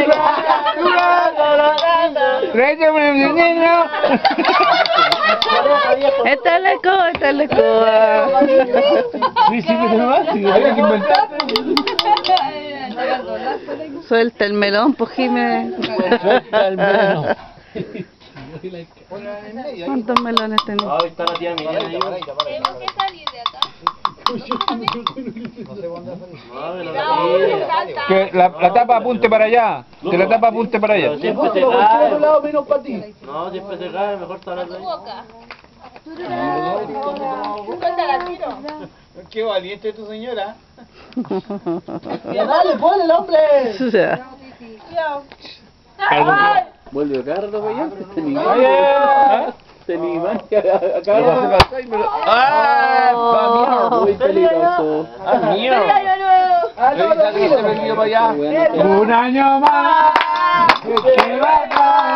Esta es la escoba, esta es la escoba. Sí, sí, pero más, había que inventar. Suelta el melón, pues Jimé. Suelta el melón. ¿Cuántos melones tenés? Ahí está la tía Miriam ahí. Tenemos que salir de acá. Que la tapa apunte para allá. Que la tapa apunte para allá. Siempre se cae. No, siempre se cae, mejor estar ahí. Boca. Qué valiente tu señora. ¡Dale, ponle el hombre! Vuelve acá, rato para allá. Te ni más que acá. Muy peligroso. Un año más.